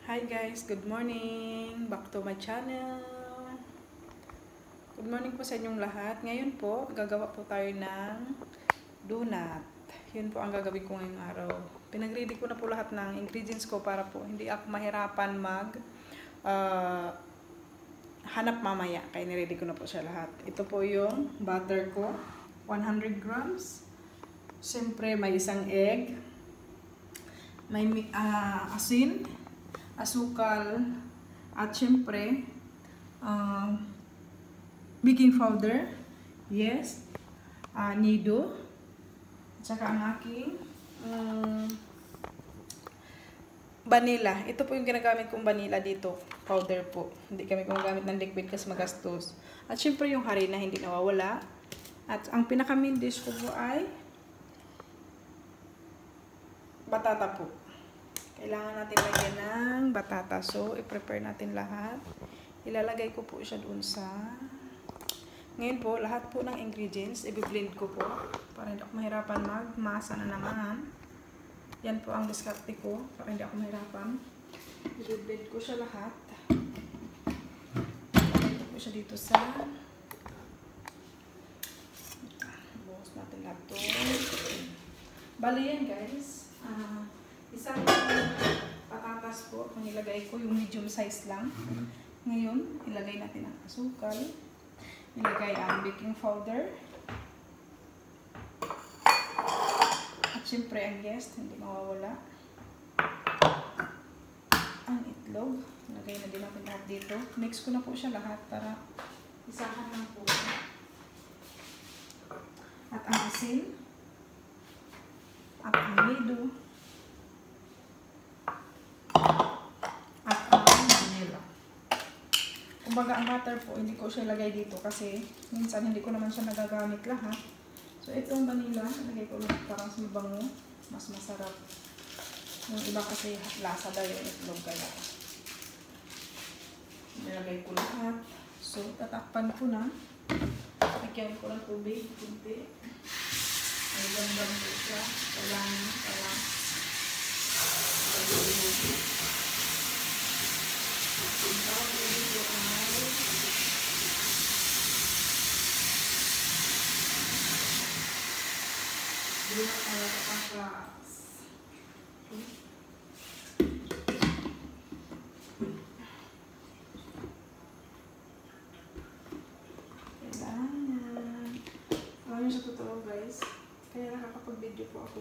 Hi guys, good morning! Back to my channel. Good morning po sa inyong lahat. Ngayon po, gagawa po tayo ng donut. Yun po ang gagawin ko ngayong araw. Pinag-ready ko na po lahat ng ingredients ko para po hindi ako mahirapan hanap mamaya. Kaya niready ko na po siya lahat. Ito po yung butter ko, 100 grams. Siyempre may isang egg, may asin, asukal, at syempre baking powder, yes, nido, at saka ang aking vanilla. Ito po yung ginagamit kong vanilla dito, powder po. Hindi kami gumagamit ng liquid kasi magastos. At syempre yung harina hindi nawawala. At ang pinaka-main dish ko po ay batata po. Kailangan natin lagyan ng batata. So, i-prepare natin lahat. Ilalagay ko po siya doon sa... Ngayon po, lahat po ng ingredients, i-blend ko po. Para hindi ako mahirapan magmasa na naman. Yan po ang diskarte ko. Para hindi ako mahirapan. I-blend ko siya lahat. Ilagay ko po siya dito sa... Buhos natin lahat to. Bali yan guys. Isang patatas po, kung nilagay ko yung medium size lang. Ngayon, ilagay natin ang asukal. Ilagay ang baking powder. At syempre ang yeast, hindi mawawala. Ang itlog. Ilagay na din natin lahat dito. Mix ko na po siya lahat para isahan lang po. At ang asin. At ang nido. Kumbaga ang butter po, hindi ko siya ilagay dito kasi minsan hindi ko naman siya nagagamit lahat. So itong vanilla, ilagay ko ulit parang mabango, mas masarap. Yung iba kasi lasa daw yung itlog kaya. Nilagay ko lahat. So tatakpan ko na. Lagyan ko ng tubig, kunti. Ay gandang po siya. Kailangan alam niyo sa totoo guys, kaya nakakapag-video po ako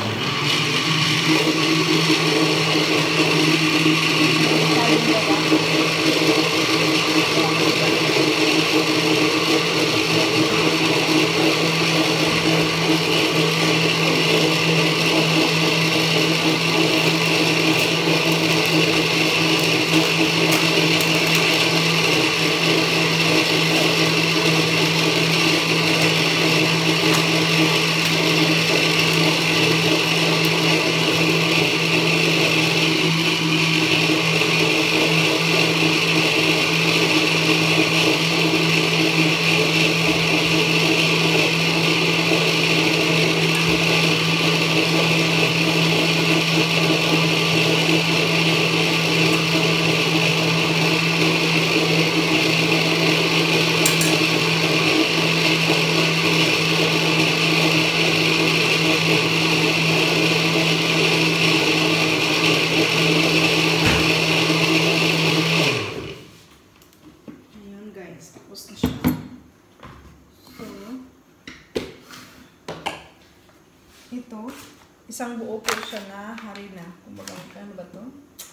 ito, isang buo po siya na harina. Kumbaga, ano ba ito?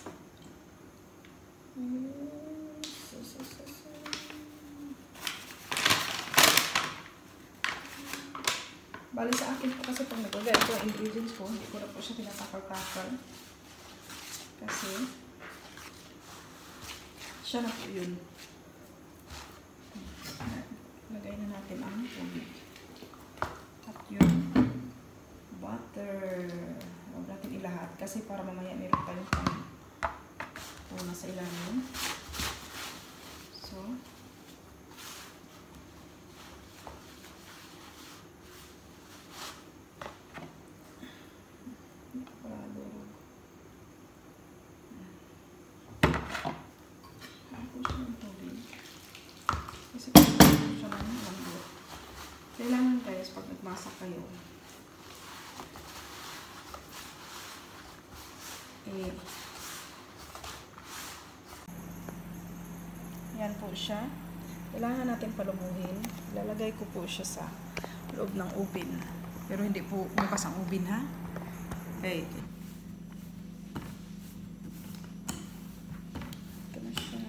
Bali sa akin po kasi pag nagagay ito ang ingredients ko, hindi ko na po siya tinatakal-takal. Kasi, siya na po yun. Lagay na natin ang tubig. At yun. Butter. Huwag natin ilahat kasi para mamaya meron tayong pang sa ilalim. So, guys pag nagmasak kayo. Yan po siya. Kailangan natin palumuhin. Ilalagay ko po siya sa loob ng oven. Pero hindi po bukas ang oven, ha? Okay. Ito na siya.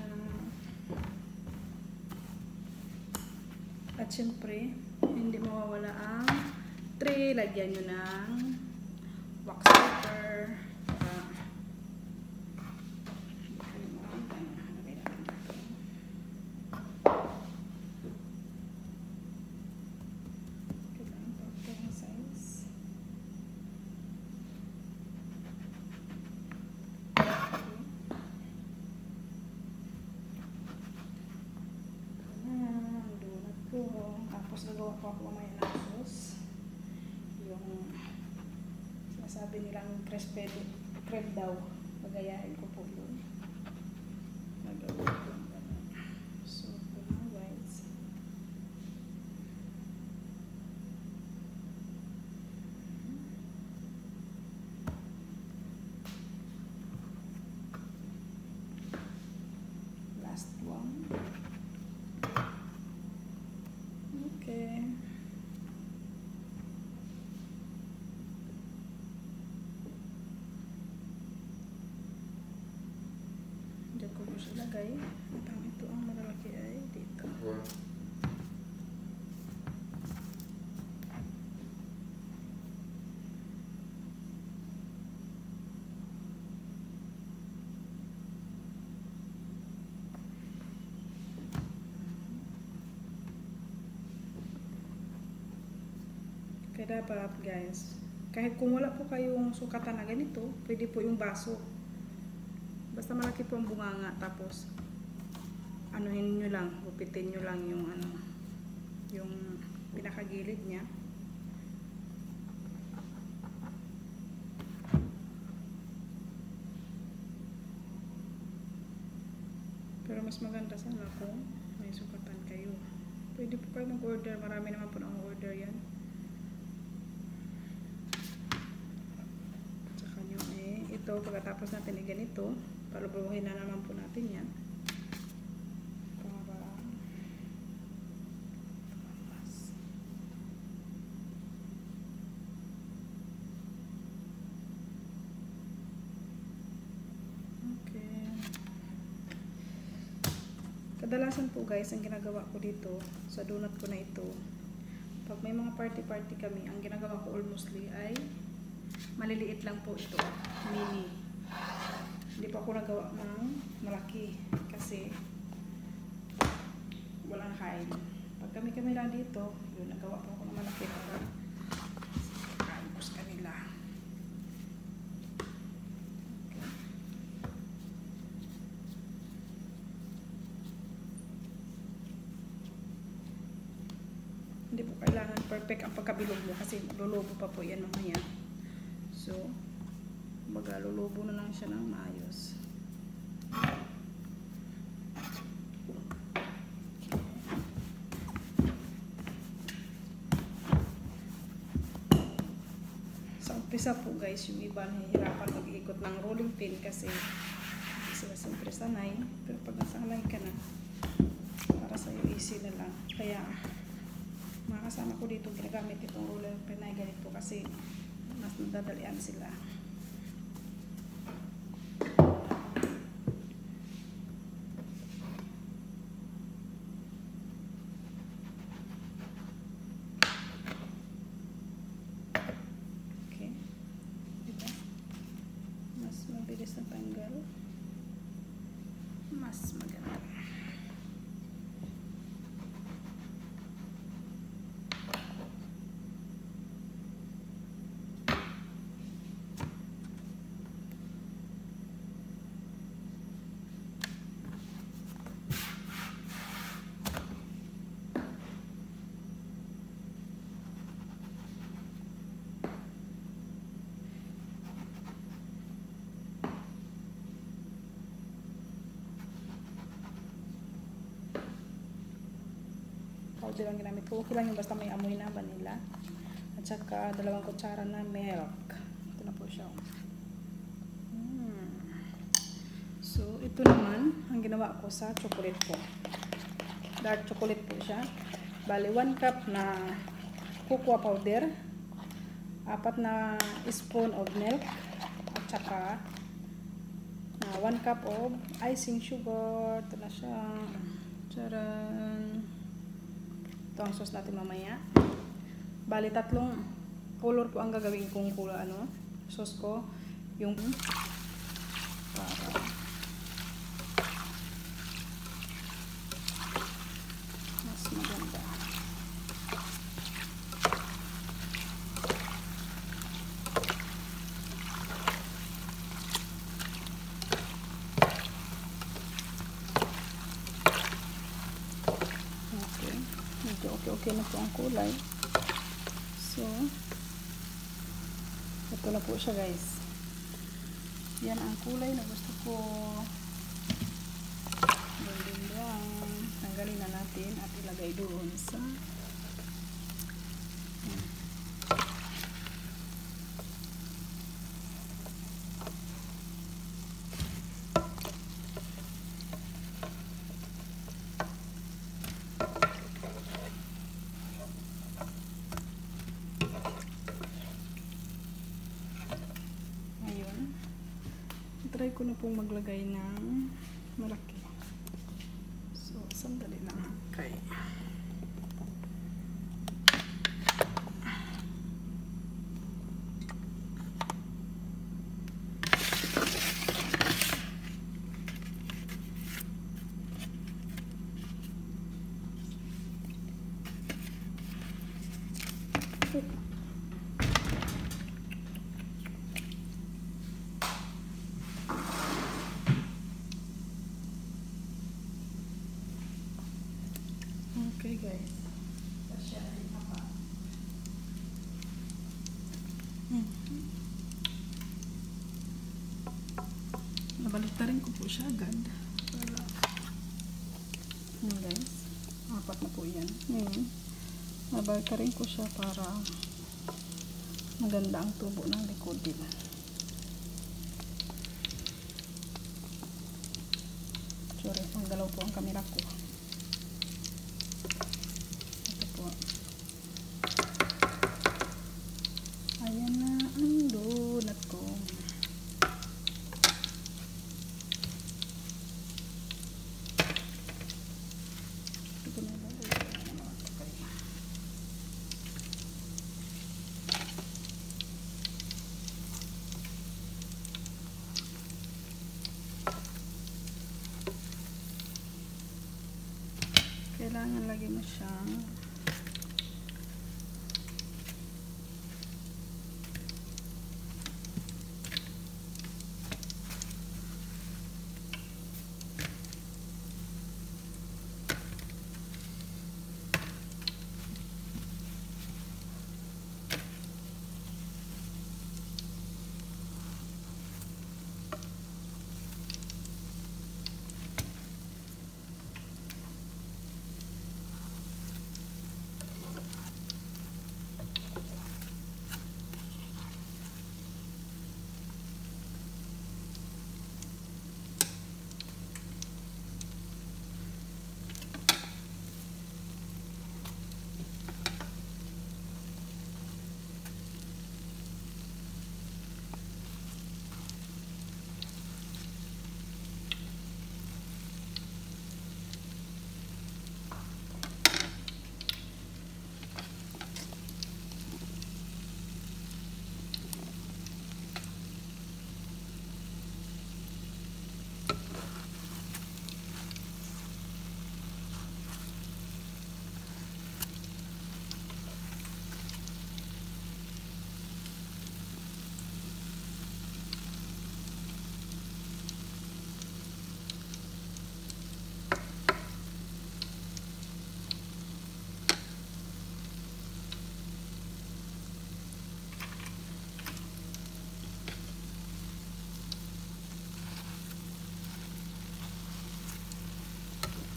At syempre, hindi mawawala ang tray. Lagyan nyo ng wax paper. Tapos nagawa ko mamaya ng sauce. Yung sinasabi nilang crepe daw. Magayahin ko po yun. Nagawa ko yung gano'n. So, ito na guys. Last one. Okay. Diyan ko po siya lagay. At ito ang malalaki ay dito. Kaya dapat guys, kahit kung wala po kayong sukatan na ganito, pwede po yung baso. Basta malaki po ang bunganga, tapos anuhin nyo lang, gupitin nyo lang yung yung pinakagilid niya. Pero mas maganda sana kung may sukatan kayo. Pwede po kayo mag-order, marami naman po nang order yan. Ito, pagkatapos natin ay ganito, palubuhin na naman po natin yan. Para okay. Kadalasan po guys, ang ginagawa ko dito sa donut ko na ito, pag may mga party kami, ang ginagawa ko almostly ay maliliit lang po ito, mini. Hindi pa ako nagawa ng malaki kasi walang kain. Pag kami lang dito, yun, nagawa po ako ng malaki para kain ko sa kanila. Okay. Hindi po kailangan perfect ang pagkabilog mo kasi lulubo pa po yan mamaya. So, magalulubo na lang siya ng maayos. Sa umpisa po guys, yung iba nahihirapan mag-ikot ng rolling pin kasi hindi sila siyempre sanay. Pero pag nasanay ka na, para sa'yo easy na lang. Kaya, mga kasama ko dito, ginagamit itong rolling pin na ganito kasi mas nadadalian sila. Okay. Diba? Mas mabilis na tanggal. Mas maganda. powder ang ginamit ko. Okay lang yung basta may amoy na vanilla. At saka 2 kutsara na milk. Ito na po siya. So, ito naman ang ginawa ko sa chocolate ko. Dark chocolate po siya. Bali, 1 cup na cocoa powder, 4 na spoon of milk, at saka 1 cup of icing sugar. Ito na siya. Charan! Ito ang sauce natin mamaya. Bali, 3 color po ang gagawin kong sauce ko. Yung para mas maganda. Okay. Medyo okay na po ang kulay. So, ito na po siya, guys. Yan ang kulay na gusto ko. Golden brown. Tanggalin na natin at ilagay doon sa try ko na pong maglagay ng malaki. So, sandali lang. Okay. Okay, guys. Nabaliktarin ko po siya agad. Para guys, 4 na po yan. Nabaliktarin ko siya para maganda ang tubo ng likod din. Sorry, manggalaw po ang camera ko. Ayan na ang donut ko. Ito na ba? Kailangan lagi mo siyang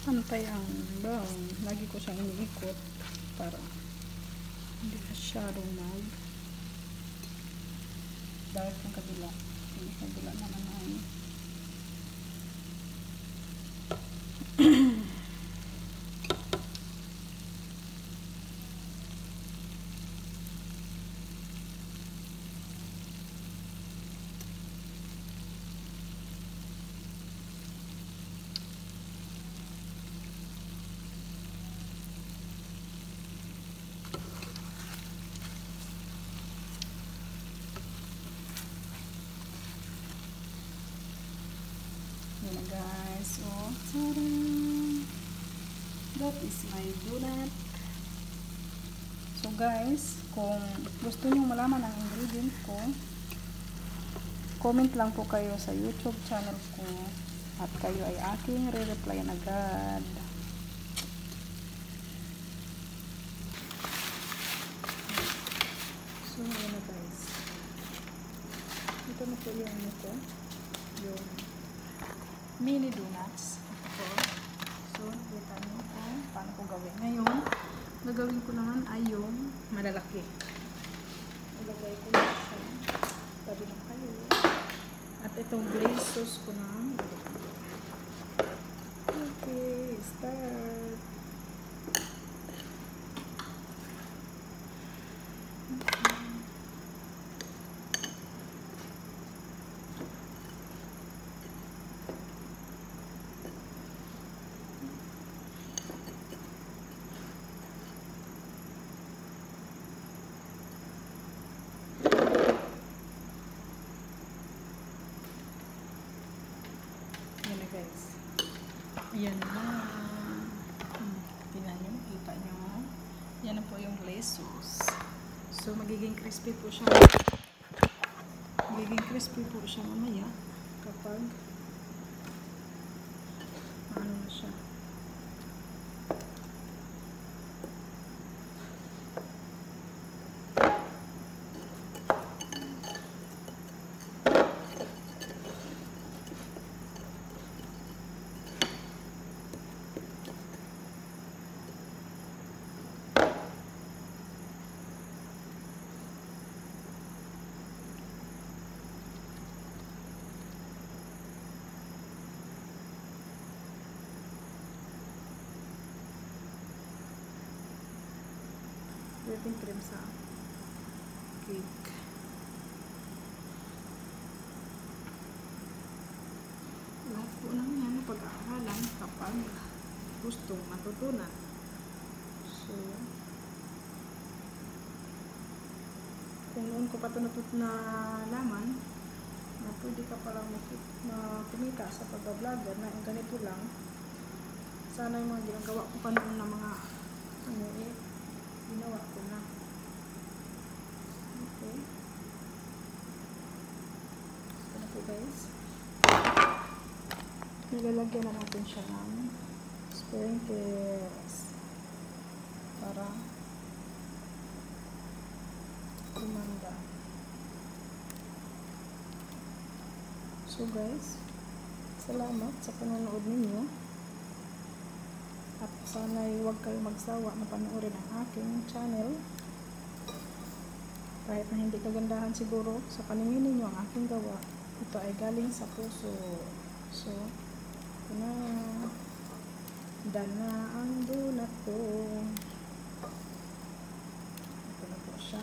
pantay ang brown. Lagi ko siyang iniikot para hindi masyadong dark ang kabila. Yung kabila naman ay yan guys. Oh, taran! That is my donut. So guys, kung gusto niyo malaman ang ingredients ko, comment lang po kayo sa YouTube channel ko at kayo ay aking re-replyan agad. So yan na guys. Ito na po yung ito. Yung mini donuts. Ito. So, kita nyo kung paano ko gawin. Ngayon, gagawin ko naman ay yung malalaki. Ilagay ko na siya. Tabi na kayo. At itong glaze sauce ko na. Okay, start. Yan na guys. Yan na. Tingnan nyo, kita nyo. Yan na po yung glaze sauce. So, magiging crispy po siya. Magiging crispy po siya mamaya kapag ano na siya. Whipping cream sa cake. Lahat po naman yan pag-aaralan kapag gustong matutunan. So, kung noon ko pa ito na laman, na pwede ka palang kumita sa pag-vlogger na ganito lang, sana yung mga ginagawa ko pa noon na mga ginawa ko na. Okay. Ito na po guys. Nilalagyan na natin siya ng sprinkles para kumanda. So guys, salamat sa panonood ninyo. At sana'y huwag kayo magsawa na panoorin ang aking channel. Kahit na hindi kagandahan siguro sa paningin ninyo ang aking gawa, ito ay galing sa puso. So, ito na. Dana ang donut ko. Ito na po siya.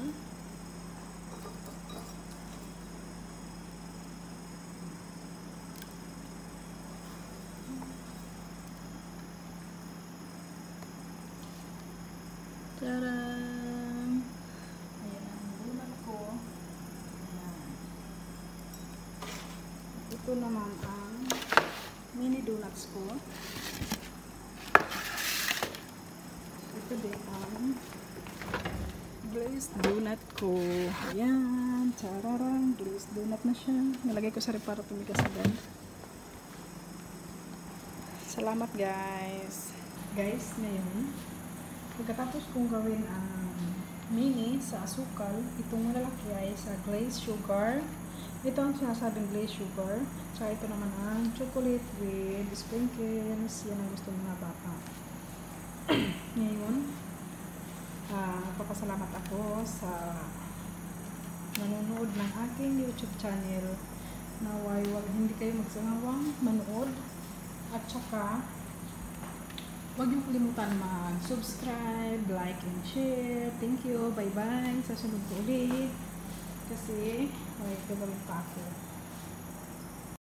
Tadaan! Ayan ang donut ko. Ayan. Ito naman ang mini donuts ko. Ito din ang glazed donut ko. Ayan. Tararang. Glazed donut na siya. Nalagay ko sa rep para tumigas agad. Salamat guys. Guys, ngayon pagkatapos kong gawin ang mini sa asukal, itong malalaki ay sa glazed sugar, Ito ang sinasabing glazed sugar. Tsaka ito naman ang chocolate with sprinkles. Yan ang gusto ng mga bata. Ngayon, papasalamat ako sa nanonood ng aking YouTube channel. Naway hindi kayo magsangawang manood. At saka, huwag niyo kalimutan mag-subscribe, like, and share. Thank you. Bye-bye. Sa sunod ko ulit. Kasi, okay, gagawin pa ako.